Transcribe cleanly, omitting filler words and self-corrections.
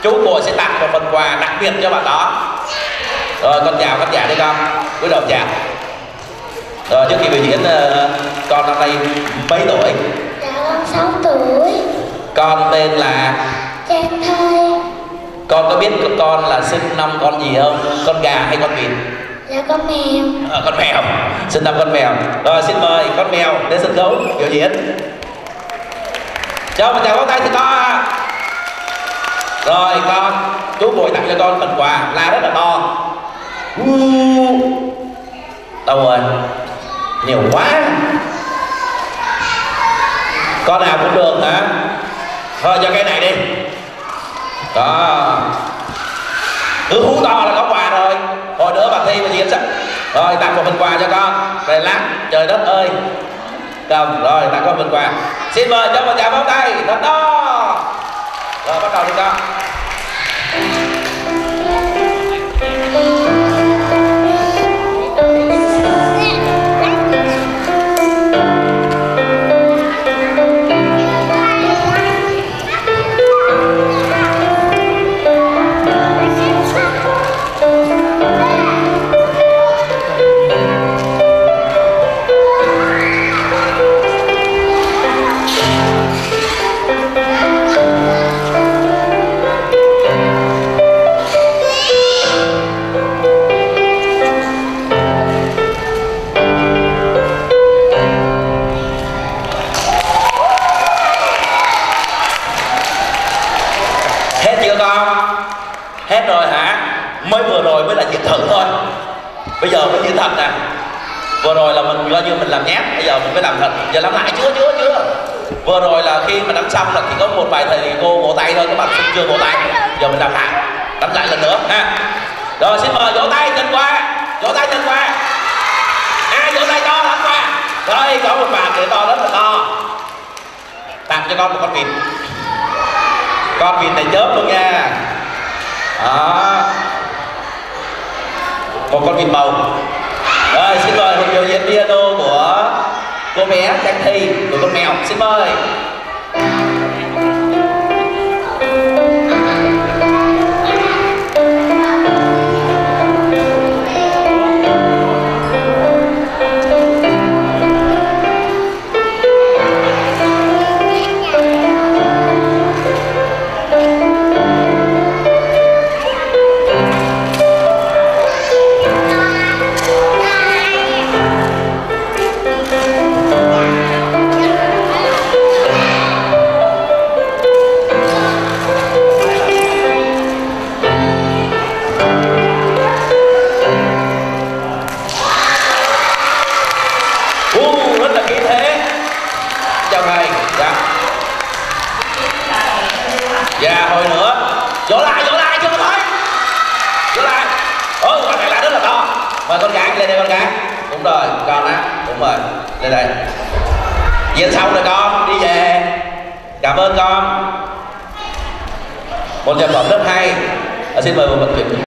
chú Mùi sẽ tặng một phần quà đặc biệt cho bạn đó. Rồi con chào khán giả đi con, cúi đầu chào. Rồi trước khi biểu diễn, con năm nay mấy tuổi? Dạ con 6 tuổi. Con tên là Trang Thơi. Con có biết con là sinh năm con gì không? Con gà hay con vịt? Dạ con mèo. Con mèo, sinh năm con mèo. Rồi xin mời con mèo đến sân khấu biểu diễn. Cho một tràng pháo tay thì con. Rồi con, chú Mùi tặng cho con phần quà la rất là to. Đâu rồi? Nhiều quá. Con nào cũng được hả? Thôi cho cái này đi. Đó. Cứ hú to là có quà rồi. Hồi nữa bà thi mà diễn sẵn. Rồi tặng một phần quà cho con. Rồi lát trời đất ơi. Cầm rồi tặng con phần quà. Xin mời cho một tràng pháo tay thật to. Rồi bắt đầu đi con. Hết rồi hả? Mới vừa rồi mới là diễn thử thôi. Bây giờ mới diễn thật nè. Vừa rồi là mình coi như mình làm nháp, bây giờ mình mới làm thật. Giờ làm lại chưa? Vừa rồi là khi mà đánh xong là chỉ có một vài thầy cô vỗ tay thôi, các bạn chưa vỗ tay. Giờ mình làm lại lần nữa ha. Rồi xin mời vỗ tay chân qua. Vỗ tay chân qua. Vỗ tay to lắm qua. Rồi có một bàn để to rất là to. Tặng cho con một con vịt. Con vịt này chớp luôn nha. Đó. Một con vịt màu. Rồi xin mời một biểu diễn piano của cô bé Trang Thi, của con mèo. Xin mời. Rất là khí thế. Chào thầy. Dạ hồi nữa. Vỗ lại chưa có thấy. Vỗ lại. Con này là rất là to. Mời con gái lên đây con gái. Đúng rồi con á. Đúng rồi. Lên đây. Diễn xong rồi con đi về. Cảm ơn con. Một sản phẩm rất hay. Xin mời một vận chuyển.